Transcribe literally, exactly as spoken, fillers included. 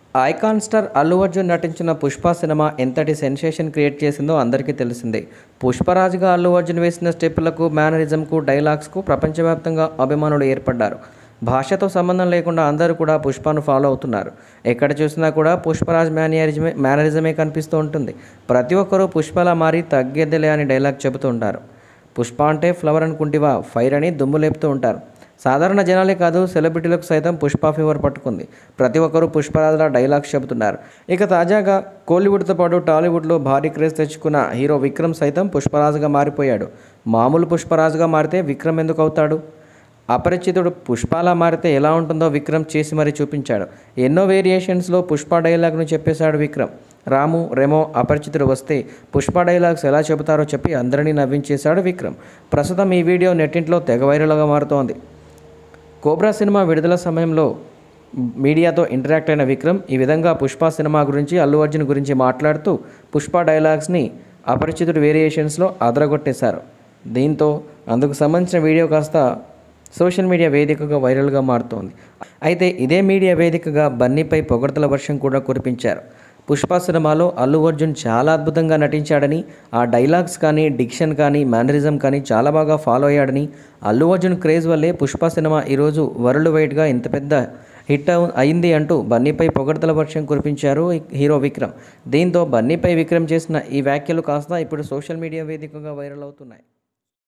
Icon star Allu Arjun నటించిన Pushpa cinema ఎంతటి sensation create చేసిందో అందరికీ తెలిసిందే. పుష్పరాజుగా అల్లు అర్జున్ వేసిన స్టెప్పులకు, మేనరిజంకు, డైలాగ్స్కు ప్రపంచవ్యాప్తంగా అభిమానులు ఏర్పడ్డారు. భాషతో సంబంధం లేకుండా అందరూ కూడా పుష్పను ఫాలో అవుతున్నారు. ఎక్కడ చూసినా కూడా పుష్పరాజ్ మేనరిజమే మేనరిజమే కనిపిస్తూ ఉంటుంది. ప్రతి ఒక్కరూ పుష్పలా మారి తగ్గేదిలే అని డైలాగ్ చెబుతూ ఉంటారు. పుష్ప అంటే ఫ్లవర్ అనుకుంటివా, ఫైర్ అని దుమ్ము లేపుతూ ఉంటారు. సాధారణ జనాలే కాదు, సెలబ్రిటీలకు సైతం పుష్ప ఫీవర్ పట్టుకుంది. ప్రతి ఒక్కరూ పుష్పరాజులా డైలాగ్స్ చెబుతున్నారు. ఇక తాజాగా కోలీవుడ్తో పాటు టాలీవుడ్లో భారీ క్రేజ్ తెచ్చుకున్న హీరో విక్రమ్ సైతం పుష్పరాజుగా మారిపోయాడు. మామూలు పుష్పరాజుగా మారితే విక్రమ్ ఎందుకు అవుతాడు? అపరిచితుడు పుష్పలా మారితే ఎలా ఉంటుందో విక్రమ్ చేసి మరీ చూపించాడు. ఎన్నో వేరియేషన్స్లో పుష్ప డైలాగ్ను చెప్పేశాడు విక్రమ్. రాము, రెమో, అపరిచితుడు వస్తే పుష్ప డైలాగ్స్ ఎలా చెబుతారో చెప్పి అందరినీ నవ్వించేశాడు విక్రమ్. ప్రస్తుతం ఈ వీడియో నెట్టింట్లో తెగ వైరల్గా మారుతోంది. కోబ్రా సినిమా విడుదల సమయంలో మీడియాతో ఇంటరాక్ట్ అయిన విక్రమ్ ఈ విధంగా పుష్ప సినిమా గురించి, అల్లు అర్జున్ గురించి మాట్లాడుతూ పుష్ప డైలాగ్స్ని అపరిచితుడు వేరియేషన్స్లో అదరగొట్టేశారు. దీంతో అందుకు సంబంధించిన వీడియో కాస్త సోషల్ మీడియా వేదికగా వైరల్గా మారుతోంది. అయితే ఇదే మీడియా వేదికగా బన్నీపై పొగడ్తల వర్షం కూడా కురిపించారు. పుష్ప సినిమాలో అల్లు అర్జున్ చాలా అద్భుతంగా నటించాడని, ఆ డైలాగ్స్ కానీ, డిక్షన్ కానీ, మేనరిజం కానీ చాలా బాగా ఫాలో అయ్యాడని, అల్లు అర్జున్ క్రేజ్ వల్లే పుష్ప సినిమా ఈరోజు వరల్డ్ వైడ్గా ఇంత పెద్ద హిట్ అయింది అంటూ బన్నీపై పొగడ్తల వర్షం కురిపించారు హీరో విక్రమ్. దీంతో బన్నీపై విక్రమ్ చేసిన ఈ వ్యాఖ్యలు కాస్త ఇప్పుడు సోషల్ మీడియా వేదికగా వైరల్ అవుతున్నాయి.